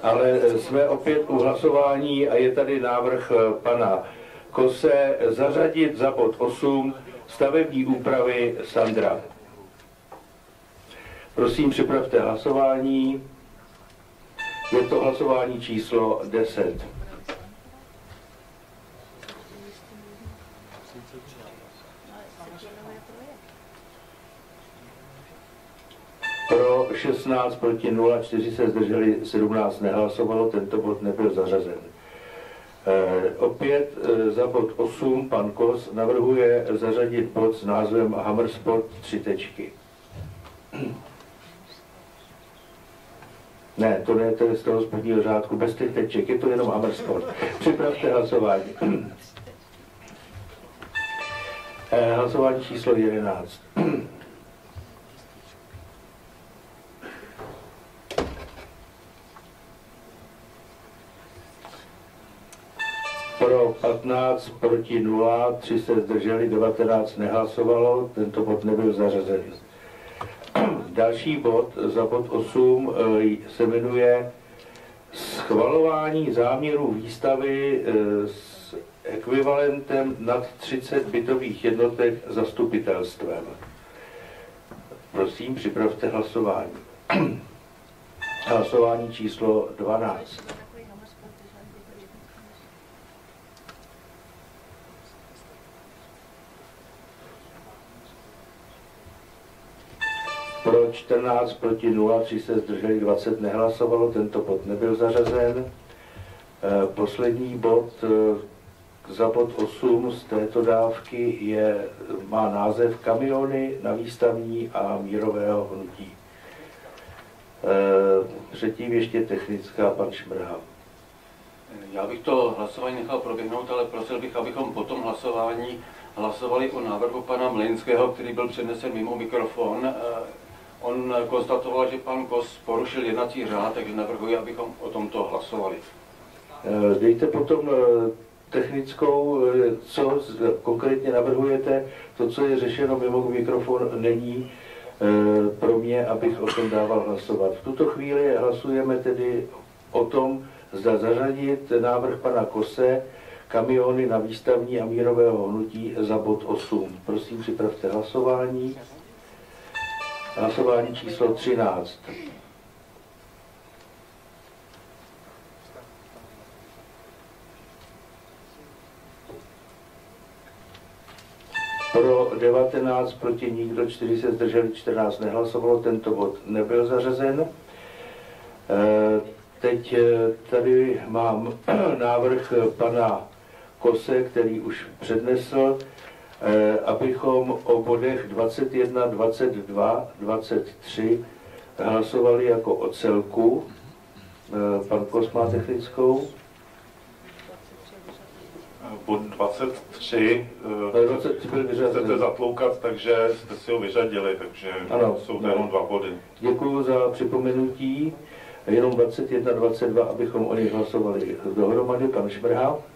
ale jsme opět u hlasování a je tady návrh pana Kose zařadit za bod 8 stavební úpravy Sandra. Prosím, připravte hlasování. Je to hlasování číslo 10. Pro 16, proti 0, 4 se zdrželi, 17 nehlasovalo, tento bod nebyl zařazen. Opět za bod 8 pan Kos navrhuje zařadit bod s názvem Hammersport 3 tečky. Ne, to je z toho spodního řádku, bez těch teček, je to jenom Hammersport. Připravte hlasování. Hlasování číslo 11. Pro 15, proti 0, 3 se zdrželi, 19 nehlasovalo, tento bod nebyl zařazen. Další bod, za bod 8, se jmenuje Schvalování záměru výstavy s ekvivalentem nad 30 bytových jednotek zastupitelstvem. Prosím, připravte hlasování. Hlasování číslo 12. Pro 14, proti 0, 3 se zdrželi, 20 nehlasovalo, tento bod nebyl zařazen. Poslední bod, za bod 8 z této dávky má název Kamiony na výstavní a mírového hnutí. Předtím ještě technická, pan Šmrhal. Já bych to hlasování nechal proběhnout, ale prosil bych, abychom po tom hlasování hlasovali o návrhu pana Mlejnského, který byl přednesen mimo mikrofon. On konstatoval, že pan Kos porušil jednací řád, takže navrhuji, abychom o tomto hlasovali. Dejte potom technickou, co konkrétně navrhujete. To, co je řešeno mimo mikrofon, není pro mě, abych o tom dával hlasovat. V tuto chvíli hlasujeme tedy o tom, zda zařadit návrh pana Kose, Kamiony na výstavní a mírového hnutí za bod 8. Prosím, připravte hlasování. Hlasování číslo 13. Pro 19, proti nikdo, 4 se zdrželi, 14 nehlasovalo, tento bod nebyl zařazen. Teď tady mám návrh pana Kose, který už přednesl, abychom o bodech 21, 22, 23 hlasovali jako o celku. Pan Kos má technickou. Bod 23 chcete zatloukat, takže jste si ho vyřadili, takže ano, jsou to jenom 2 body. Děkuji za připomenutí. Jenom 21, 22, abychom o nich hlasovali dohromady. Pan Šmrhal.